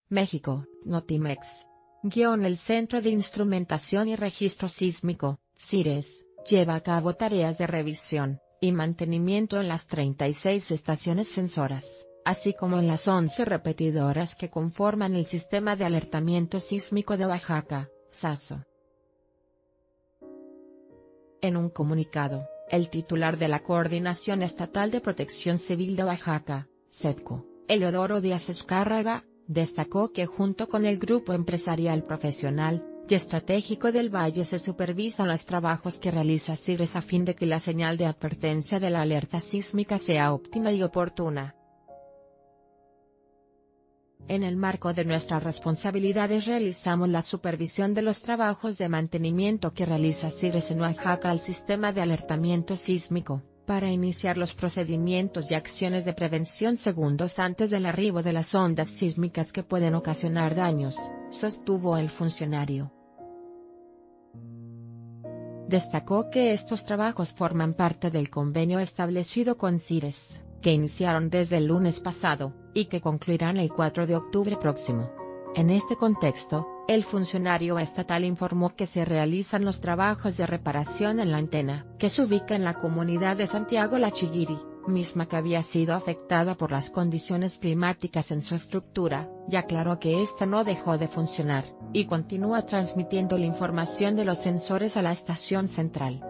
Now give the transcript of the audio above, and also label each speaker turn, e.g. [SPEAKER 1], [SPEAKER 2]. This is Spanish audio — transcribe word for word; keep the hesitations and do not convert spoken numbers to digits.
[SPEAKER 1] México, Notimex. Guión El Centro de Instrumentación y Registro Sísmico, CIRES, lleva a cabo tareas de revisión y mantenimiento en las treinta y seis estaciones sensoras, así como en las once repetidoras que conforman el Sistema de Alertamiento Sísmico de Oaxaca, SASO. En un comunicado, el titular de la Coordinación Estatal de Protección Civil de Oaxaca, SEPCO, Eleodoro Díaz Escárraga, destacó que junto con el grupo empresarial profesional y estratégico del Valle se supervisan los trabajos que realiza CIRES a fin de que la señal de advertencia de la alerta sísmica sea óptima y oportuna. En el marco de nuestras responsabilidades realizamos la supervisión de los trabajos de mantenimiento que realiza CIRES en Oaxaca al sistema de alertamiento sísmico, para iniciar los procedimientos y acciones de prevención segundos antes del arribo de las ondas sísmicas que pueden ocasionar daños, sostuvo el funcionario. Destacó que estos trabajos forman parte del convenio establecido con CIRES, que iniciaron desde el lunes pasado, y que concluirán el cuatro de octubre próximo. En este contexto, el funcionario estatal informó que se realizan los trabajos de reparación en la antena, que se ubica en la comunidad de Santiago La Chiguiri, misma que había sido afectada por las condiciones climáticas en su estructura, y aclaró que esta no dejó de funcionar, y continúa transmitiendo la información de los sensores a la estación central.